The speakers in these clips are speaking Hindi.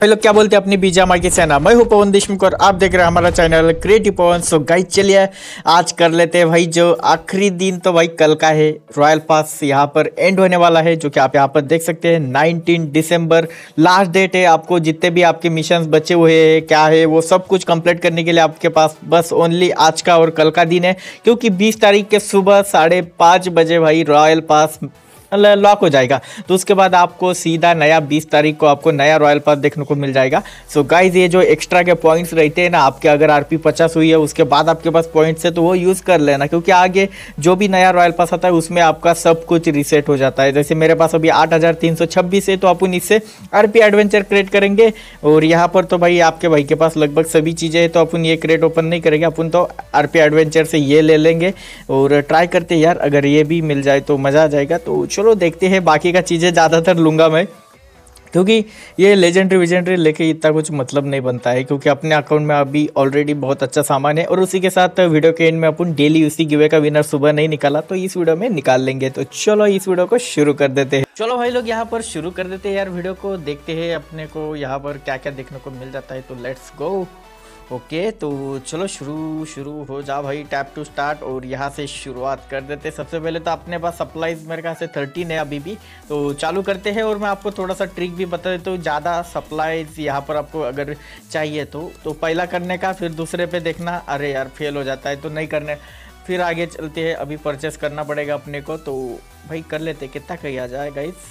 लोग क्या बोलते हैं अपनी बीजामा की सेना। मैं हूं पवन देशमुख और आप देख रहे हैं हमारा channel creative Pawan. So guys चलिए आज कर लेते हैं भाई जो आखिरी दिन तो भाई कल का है। रॉयल पास यहाँ पर एंड होने वाला है जो कि आप यहाँ पर देख सकते हैं 19 दिसंबर लास्ट डेट है। आपको जितने भी आपके मिशंस बचे हुए हैं क्या है वो सब कुछ कंप्लीट करने के लिए आपके पास बस ओनली आज का और कल का दिन है, क्योंकि 20 तारीख के सुबह 5:30 बजे भाई रॉयल पास लॉक हो जाएगा। तो उसके बाद आपको सीधा नया 20 तारीख को आपको नया रॉयल पास देखने को मिल जाएगा। सो गाइज ये जो एक्स्ट्रा के पॉइंट्स रहते हैं ना आपके, अगर आरपी 50 हुई है उसके बाद आपके पास पॉइंट्स है तो वो यूज़ कर लेना, क्योंकि आगे जो भी नया रॉयल पास आता है उसमें आपका सब कुछ रिसेट हो जाता है। जैसे मेरे पास अभी 8326 है तो अपन इससे आरपी एडवेंचर क्रिएट करेंगे। और यहाँ पर तो भाई आपके भाई के पास लगभग सभी चीज़ें हैं तो अपन ये क्रिएट ओपन नहीं करेंगे, अपन तो आरपी एडवेंचर से ये ले लेंगे और ट्राई करते हैं यार, अगर ये भी मिल जाए तो मज़ा आ जाएगा। तो चलो देखते हैं, बाकी का चीज़ें ज़्यादातर लूँगा मैं, क्योंकि ये लेजेंडरी विजेंडरी लेके इतना कुछ मतलब नहीं बनता है, क्योंकि अपने अकाउंट में अभी ऑलरेडी बहुत अच्छा सामान है। और उसी के साथ वीडियो के एंड में अपन डेली उसी गिवे का विनर सुबह नहीं निकाला तो इस वीडियो में निकाल लेंगे। तो चलो इस वीडियो को शुरू कर देते हैं। चलो भाई लोग यहाँ पर शुरू कर देते हैं यार वीडियो को, देखते हैं अपने को यहाँ पर क्या क्या देखने को मिल जाता है। तो लेट्स गो। ओके तो चलो शुरू हो जा भाई, टैप टू स्टार्ट और यहाँ से शुरुआत कर देते हैं। सबसे पहले तो अपने पास सप्लाईज मेरे ख्याल से 13 है अभी भी, तो चालू करते हैं। और मैं आपको थोड़ा सा ट्रिक भी बता देता हूँ, ज़्यादा सप्लाईज यहाँ पर आपको अगर चाहिए तो पहला करने का, फिर दूसरे पे देखना अरे यार फेल हो जाता है तो नहीं करने, फिर आगे चलते हैं। अभी परचेस करना पड़ेगा अपने को, तो भाई कर लेते, कितना कहीं आ जाए गाइस।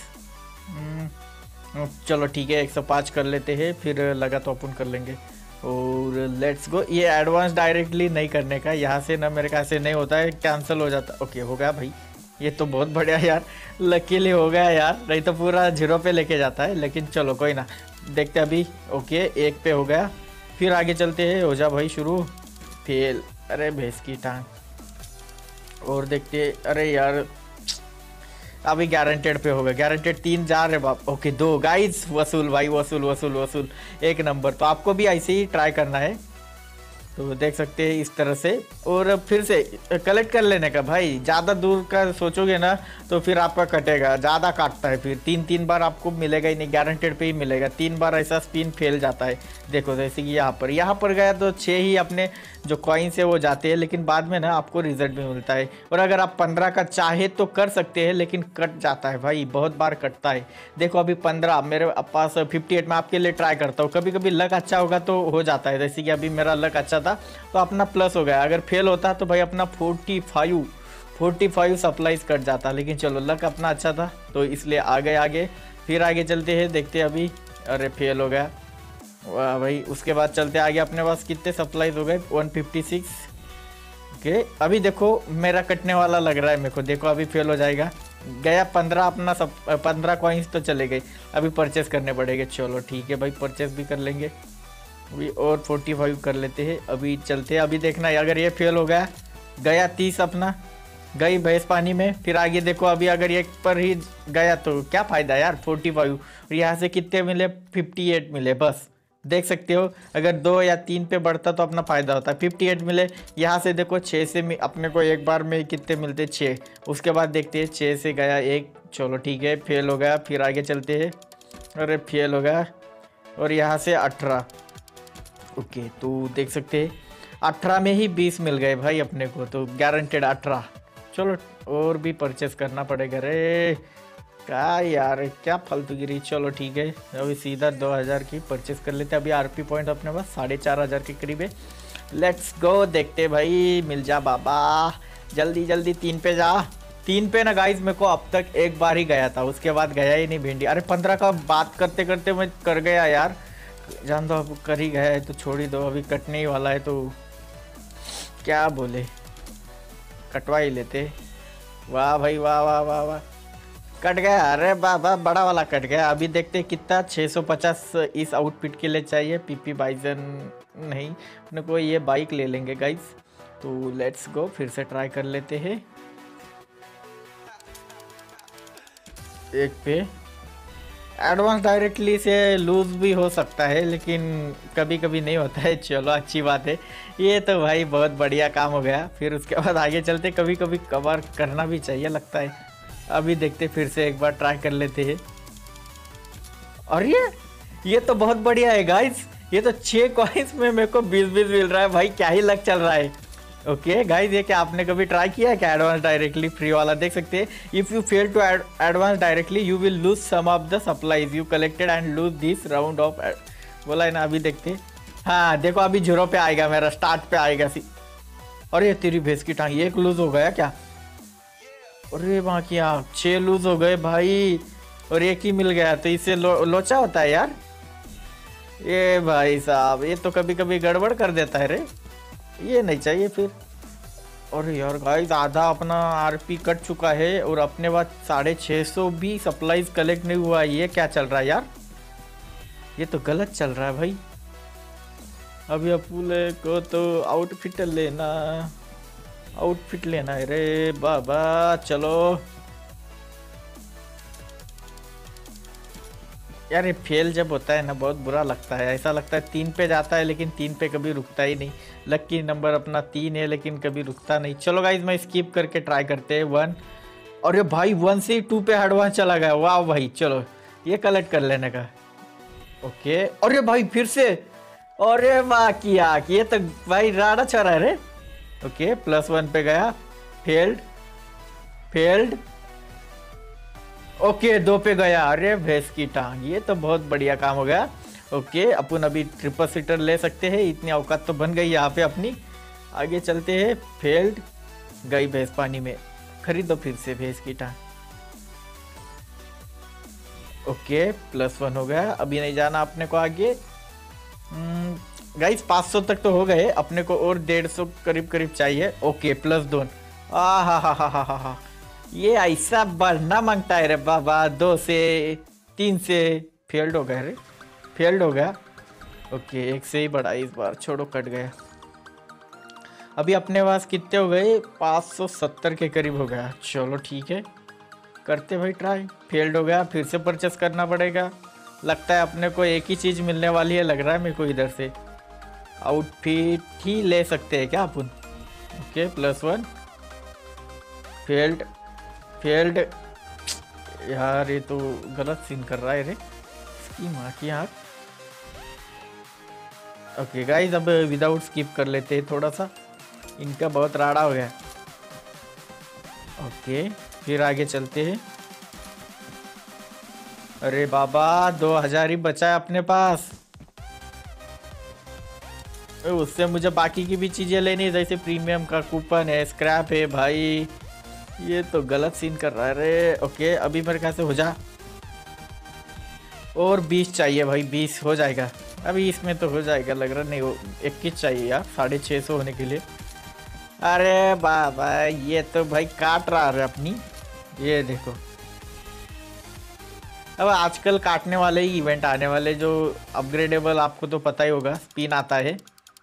चलो ठीक है 105 कर लेते हैं, फिर लगा तो अपन कर लेंगे। और लेट्स गो। ये एडवांस डायरेक्टली नहीं करने का, यहाँ से ना मेरे ख्याल से नहीं होता है, कैंसिल हो जाता। ओके हो गया भाई, ये तो बहुत बढ़िया यार, लकीली हो गया यार, नहीं तो पूरा 0 पे लेके जाता है। लेकिन चलो कोई ना, देखते अभी। ओके 1 पे हो गया, फिर आगे चलते हैं। हो जा भाई शुरू, फेल, अरे भैंस की टांग। और देखते, अरे यार अभी गारंटेड पे होगा, गारंटेड 3 जा रहे बाप। ओके 2 गाइस, वसूल भाई वसूल 1 नंबर। तो आपको भी ऐसे ही ट्राई करना है, तो देख सकते हैं इस तरह से। और फिर से कलेक्ट कर लेने का भाई, ज़्यादा दूर का सोचोगे ना तो फिर आपका कटेगा, ज़्यादा काटता है फिर 3 बार आपको मिलेगा ही नहीं, गारंटेड पे ही मिलेगा। 3 बार ऐसा स्पिन फेल जाता है। देखो जैसे कि यहाँ पर गया तो 6 ही अपने जो कॉइन्स है वो जाते हैं, लेकिन बाद में ना आपको रिजल्ट भी मिलता है। और अगर आप 15 का चाहे तो कर सकते हैं, लेकिन कट जाता है भाई, बहुत बार कटता है। देखो अभी 15 मेरे पास 58 में आपके लिए ट्राई करता हूँ, कभी कभी लक अच्छा होगा तो हो जाता है। जैसे कि अभी मेरा लक अच्छा था तो अपना प्लस हो गया, अगर फेल होता तो भाई अपना 45 सप्लाईज कट जाता। लेकिन चलो लक अपना अच्छा था तो इसलिए आगे फिर आगे चलते हैं, देखते हैं अभी। अरे फेल हो गया, वाह भाई। उसके बाद चलते आगे, अपने पास कितने सप्लाईज हो गए 156। ओके अभी देखो मेरा कटने वाला लग रहा है मेरे को, देखो अभी फेल हो जाएगा। गया 15, अपना 15 कॉइन्स तो चले गए, अभी परचेस करने पड़ेंगे। चलो ठीक है भाई, परचेस भी कर लेंगे अभी, और 45 कर लेते हैं। अभी चलते हैं, अभी देखना अगर ये फेल हो गया 30 अपना, गई भैंस पानी में। फिर आगे देखो अभी अगर एक पर ही गया तो क्या फ़ायदा यार 45। और यहाँ से कितने मिले 58 मिले बस, देख सकते हो। अगर 2 या 3 पे बढ़ता तो अपना फ़ायदा होता है। 58 मिले, यहाँ से देखो 6 से अपने को एक बार में कितने मिलते 6। उसके बाद देखते हैं 6 से गया 1, चलो ठीक है फेल हो गया। फिर आगे चलते हैं, अरे फेल हो गया। और यहाँ से 18, ओके तो देख सकते हैं 18 में ही 20 मिल गए भाई अपने को, तो गारंटेड 18। चलो और भी परचेस करना पड़ेगा। रे क्या यार क्या फालतूगिरी। चलो ठीक है अभी सीधा 2000 की परचेस कर लेते हैं। अभी आरपी पॉइंट अपने पास 4500 के करीब है। लेट्स गो, देखते भाई मिल जा बाबा, जल्दी 3 पे जा। 3 पे ना गाइज मेरे को अब तक एक बार ही गया था, उसके बाद गया ही नहीं भिंडी। अरे 15 का बात करते करते मैं कर गया यार, जान दो अब कर ही गया है तो छोड़ ही दो, अभी कटने ही वाला है तो क्या बोले, कटवा ही लेते। वाह भाई वाह कट गया। अरे बाबा बड़ा वाला कट गया। अभी देखते कितना 650 इस आउटफिट के लिए चाहिए। पीपी बाइजन नहीं, अपने को ये बाइक ले लेंगे गाइस। तो लेट्स गो, फिर से ट्राई कर लेते हैं। 1 पे एडवांस डायरेक्टली से लूज भी हो सकता है, लेकिन कभी कभी नहीं होता है। चलो अच्छी बात है, ये तो भाई बहुत बढ़िया काम हो गया। फिर उसके बाद आगे चलते, कभी कभी कवर करना भी चाहिए लगता है। अभी देखते फिर से एक बार ट्राई कर लेते हैं। और ये ये तो बहुत बढ़िया है गाइस, ये तो 6 कॉइन्स में मेरे को 20-20 मिल रहा है भाई, क्या ही लक चल रहा है। ओके गाइस, ये क्या आपने कभी ट्राई किया है क्या एडवांस डायरेक्टली फ्री वाला? देख सकते हैं, if you fail to advance directly you will lose some of the supplies you collected and lose this round of, बोला है ना। अभी देखते हैं, हाँ देखो अभी 0 पे आएगा मेरा, स्टार्ट पे आएगा सी। अरे तेरी भैंस की टांग, 1 लूज हो गया क्या? अरे वहाँ की 6 लूज हो गए भाई, और 1 ही मिल गया, तो इससे लोचा होता है यार। ये भाई साहब, ये तो कभी कभी गड़बड़ कर देता है रे, ये नहीं चाहिए फिर। अरे यार गाइस, आधा अपना आरपी कट चुका है और अपने पास 650 भी सप्लाईज कलेक्ट नहीं हुआ। ये क्या चल रहा है यार, ये तो गलत चल रहा है भाई। अभी अपुले को तो आउटफिट लेना है रे बाबा, चलो यार। ये फेल जब होता है ना बहुत बुरा लगता है, ऐसा लगता है 3 पे जाता है लेकिन 3 पे कभी रुकता ही नहीं। लकी नंबर अपना 3 है लेकिन कभी रुकता नहीं। चलो गाइज, मैं स्किप करके ट्राई करते हैं 1। अरे भाई 1 से 2 पे एडवांस चला गया, वाह भाई। चलो ये कलेक्ट कर लेने का। ओके, अरे भाई फिर से, अरे वाह किया, ये तो भाई राडा चल रहा है रे। ओके, +1 पे गया, फेल्ड। ओके 2 पे गया, अरे भैंस की टांग, ये तो बहुत बढ़िया काम हो गया। ओके, अपन अभी ट्रिपल सीटर ले सकते हैं, इतनी औकात तो बन गई यहाँ पे अपनी। आगे चलते हैं, फेल्ड, गई भैंस पानी में, खरीदो फिर से भैंस की टांग। ओके, +1 हो गया, अभी नहीं जाना अपने को आगे। गाइस 500 तक तो हो गए, अपने को और 150 करीब चाहिए। ओके, +2, हा, ये ऐसा बढ़ना मांगता है रे बाबा। 2 से 3 से फेल्ड हो गया रे, फेल्ड हो गया। ओके, 1 से ही बढ़ा इस बार, छोड़ो कट गया। अभी अपने पास कितने हो गए? 570 के करीब हो गया। चलो ठीक है, करते भाई ट्राई। फेल्ड हो गया, फिर से परचेस करना पड़ेगा। लगता है अपने को एक ही चीज़ मिलने वाली है, लग रहा है मेरे को इधर से। आउटफिट ही ले सकते हैं क्या अपन? Okay, +1, failed. यार ये तो गलत सीन कर रहा है रे, इसकी माँ की आँख। ओके गाइस, अब विदाउट स्किप कर लेते हैं थोड़ा सा, इनका बहुत राड़ा हो गया। ओके, फिर आगे चलते हैं। अरे बाबा 2000 ही बचा है अपने पास, उससे मुझे बाकी की भी चीज़ें लेनी है, जैसे प्रीमियम का कूपन है, स्क्रैप है भाई। ये तो गलत सीन कर रहा है रे। ओके, अभी मेरे ख्याल से हो जा, और 20 चाहिए भाई, 20 हो जाएगा अभी इसमें तो हो जाएगा लग रहा। नहीं, वो 21 चाहिए यार 650 होने के लिए। अरे बाबा, ये तो भाई काट रहा है अपनी, ये देखो। अब आजकल काटने वाले ही इवेंट आने वाले, जो अपग्रेडेबल, आपको तो पता ही होगा, स्पिन आता है।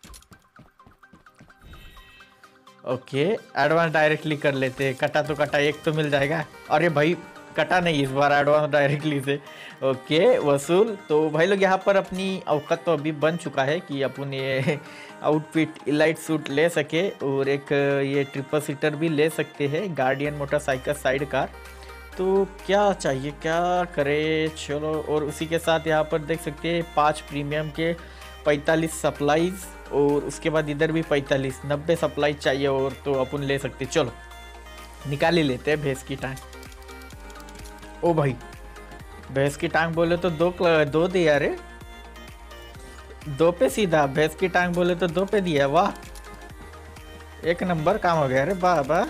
ओके, एडवांस डायरेक्टली कर लेते हैं, कटा तो कटा, 1 तो मिल जाएगा। अरे भाई कटा नहीं इस बार एडवांस डायरेक्टली से। ओके, वसूल। तो भाई लोग यहाँ पर अपनी औकात तो अभी बन चुका है कि अपन ये आउटफिट इलाइट सूट ले सके, और एक ये ट्रिपल सीटर भी ले सकते हैं, गार्डियन मोटरसाइकिल साइड कार। तो क्या चाहिए, क्या करें, चलो। और उसी के साथ यहाँ पर देख सकते हैं 5 प्रीमियम के 45 सप्लाईज, और उसके बाद इधर भी 45, 90 सप्लाई चाहिए और, तो अपन ले सकते। चलो निकाल ही लेते हैं भैंस की टांग। ओ भाई, भैंस की टांग बोले तो 2 दिया रे, 2 पे सीधा। भैंस की टांग बोले तो 2 पे दिया, वाह 1 नंबर काम हो गया रे बाबा।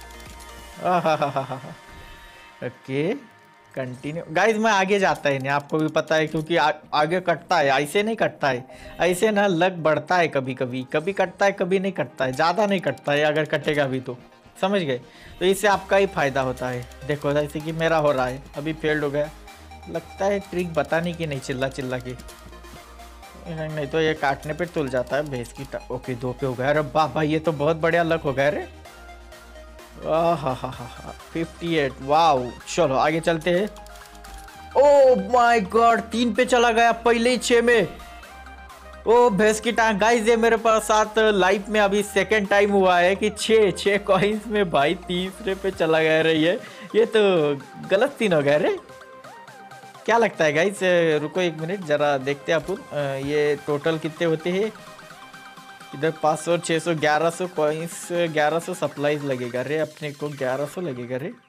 हा। Okay, continue guys. मैं आगे जाता ही नहीं, आपको भी पता है, क्योंकि आगे कटता है, ऐसे नहीं कटता है, ऐसे ना लग बढ़ता है, कभी कटता है, कभी नहीं कटता है, ज़्यादा नहीं कटता है। अगर कटेगा भी तो समझ गए, तो इससे आपका ही फायदा होता है। देखो जैसे कि मेरा हो रहा है, अभी फेल्ड हो गया। लगता है ट्रिक बताने की नहीं, चिल्ला के, नहीं तो ये काटने पे तुल जाता है भैंस की। ओके, 2 पे हो गया। अरे बाबा, ये तो बहुत बढ़िया लक हो गया रे। हा 58, वाओ। चलो आगे चलते हैं। ओ माय गॉड, 3 पे चला गया पहले ही 6 में। ओ भैंस की टांग। गाइस, ये मेरे पास साथ लाइफ में अभी सेकंड टाइम हुआ है कि 6 कॉइन्स में भाई तीसरे पे चला गया रे। ये तो गलत सीन हो गया रे। क्या लगता है गाइस, रुको एक मिनट जरा देखते हैं अपन ये टोटल कितने होते हैं। इधर 500 600 1100 कॉइंस 1100 सप्लाईज लगेगा रे अपने को, 1100 लगेगा रे,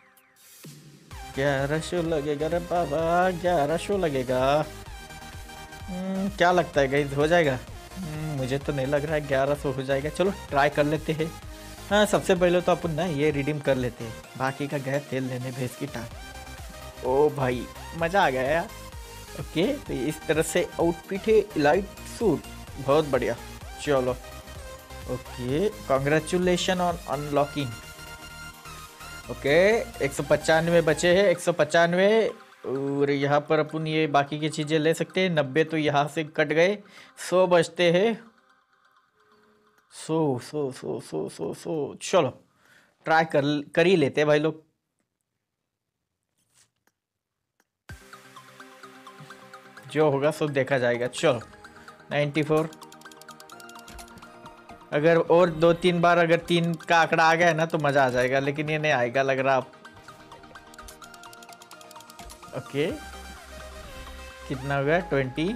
1100 लगेगा रे बाबा, 1100 लगेगा। क्या लगता है गाइस, हो जाएगा? मुझे तो नहीं लग रहा है 1100 हो जाएगा। चलो ट्राई कर लेते हैं। हाँ सबसे पहले तो अपन ना ये रिडीम कर लेते हैं, बाकी का गया तेल लेने भैंस की टांग। ओ भाई मज़ा आ गया यार। ओके तो इस तरह से आउटफिट है, लाइट सूट, बहुत बढ़िया। चलो okay, congratulation on unlocking. Okay 195 बचे हैं, 195। और यहाँ पर अपन ये बाकी की चीज़ें ले सकते हैं। 90 तो यहाँ से कट गए, 100 बचते हैं। 100 चलो ट्राई कर ही लेते हैं भाई लोग। जो होगा सो देखा जाएगा। चलो 94। अगर और 2-3 बार अगर 3 का आंकड़ा आ गया ना तो मज़ा आ जाएगा, लेकिन ये नहीं आएगा लग रहा। ओके कितना हो गया? 20।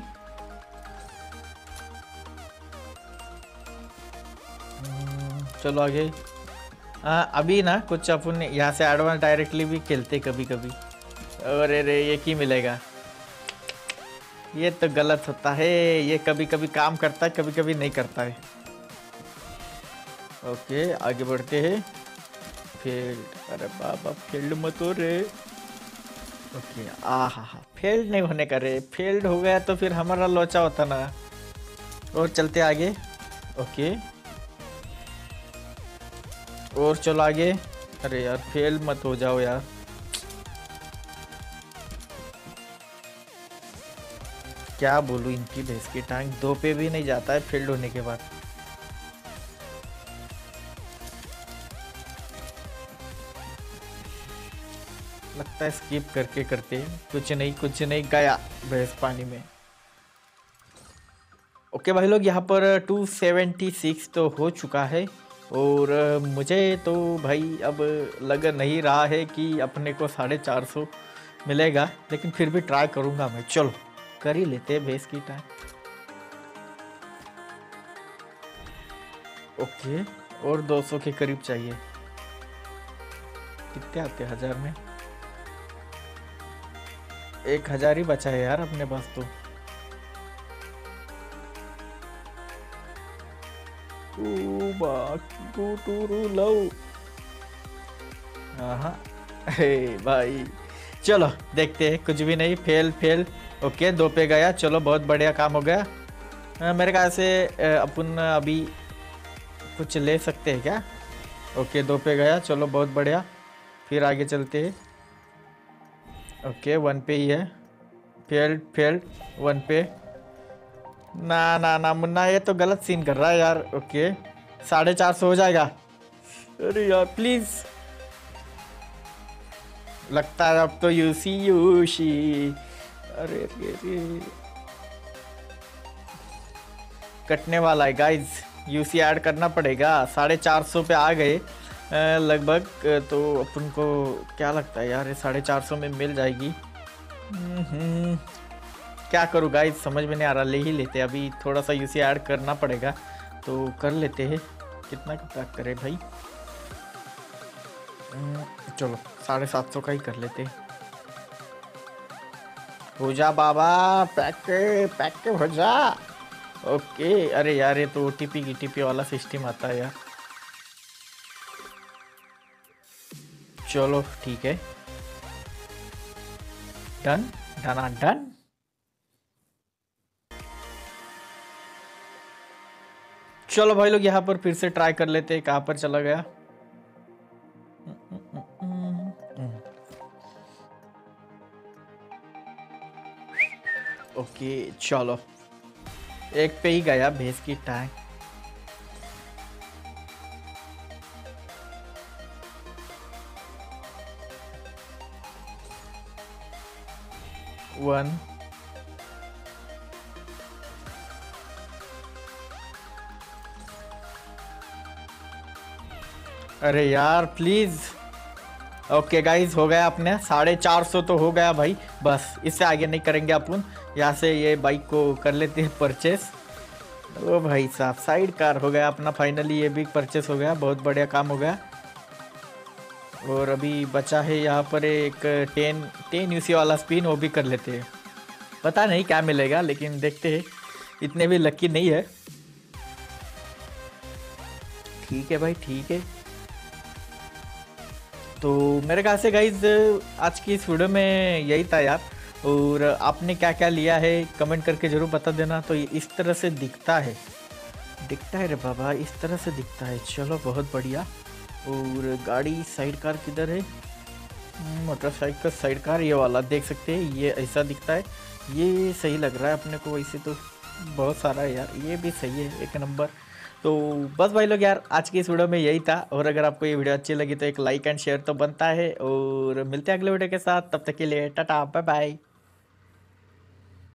चलो आगे। अभी ना कुछ अपन यहाँ से एडवांस डायरेक्टली भी खेलते कभी कभी। अरे रे ये की मिलेगा, ये तो गलत होता है। ये कभी कभी काम करता है, कभी कभी नहीं करता है। ओके आगे बढ़ते हैं। फील्ड, अरे बाबा फील्ड मत हो रे। ओके हा फील्ड नहीं होने का रे, फील्ड हो गया तो फिर हमारा लोचा होता ना। और चलते आगे। ओके और चलो आगे। अरे यार फेल मत हो जाओ यार। क्या बोलूं इनकी भैंस की टांग, 2 पे भी नहीं जाता है फील्ड होने के बाद। लगता है स्किप करके करते कुछ नहीं गया भैंस पानी में। ओके भाई लोग यहाँ पर 276 तो हो चुका है। और मुझे तो भाई अब लग नहीं रहा है कि अपने को 450 मिलेगा, लेकिन फिर भी ट्राई करूँगा मैं। चलो कर ही लेते हैं भैंस की टांग। ओके और 200 के करीब चाहिए। कितने आते हैं 1000 में? 1000 ही बचा है यार अपने पास तो। भाई चलो देखते हैं। कुछ भी नहीं, फेल। ओके 2 पे गया, चलो बहुत बढ़िया काम हो गया। मेरे ख्याल से अपन अभी कुछ ले सकते हैं क्या? ओके 2 पे गया, चलो बहुत बढ़िया। फिर आगे चलते हैं। ओके 1 पे ही है। फेल्ड 1 पे। ना मुन्ना ये तो गलत सीन कर रहा है यार। ओके 450 हो जाएगा। अरे यार प्लीज। लगता है अब तो यूशी। अरे कटने वाला है गाइज, यूसी ऐड करना पड़ेगा। 450 पे आ गए लगभग। तो अपन को क्या लगता है यार, 450 में मिल जाएगी। क्या करूँ गाइज समझ में नहीं आ रहा। ले ही लेते, अभी थोड़ा सा यूसी ऐड करना पड़ेगा तो कर लेते हैं। कितना का पैक करें भाई? चलो 750 का ही कर लेते। हो जा बाबा, पैक हो जा। ओके अरे यार ये तो ओटीपी गिटीपी वाला सिस्टम आता है यार। चलो ठीक है, डन। चलो भाई लोग यहाँ पर फिर से ट्राई कर लेते हैं। कहाँ पर चला गया? ओके चलो 1 पे ही गया भैंस की टांग। वन अरे यार प्लीज। ओके गाइज हो गया अपने 450 तो हो गया भाई। बस इससे आगे नहीं करेंगे अपन। यहाँ से ये बाइक को कर लेते हैं परचेस। ओ भाई साहब, साइड कार हो गया अपना फाइनली, ये भी परचेस हो गया, बहुत बढ़िया काम हो गया। और अभी बचा है यहाँ पर एक 10 यूसी वाला स्पिन, वो भी कर लेते हैं। पता नहीं क्या मिलेगा, लेकिन देखते हैं, इतने भी लकी नहीं है। ठीक है भाई, ठीक है। तो मेरे ख्याल से गाइज आज की इस वीडियो में यही था यार। और आपने क्या क्या लिया है कमेंट करके ज़रूर बता देना। तो ये इस तरह से दिखता है रे बाबा, इस तरह से दिखता है। चलो बहुत बढ़िया। और गाड़ी साइड कार किधर है? मोटरसाइकिल साइड कार ये वाला देख सकते हैं, ये ऐसा दिखता है। ये सही लग रहा है अपने को, वैसे तो बहुत सारा है यार, ये भी सही है, एक नंबर। तो बस भाई लोग यार, आज की इस वीडियो में यही था। और अगर आपको ये वीडियो अच्छी लगी तो एक लाइक एंड शेयर तो बनता है। और मिलते हैं अगले वीडियो के साथ, तब तक के लिए टाटा बाय बाय।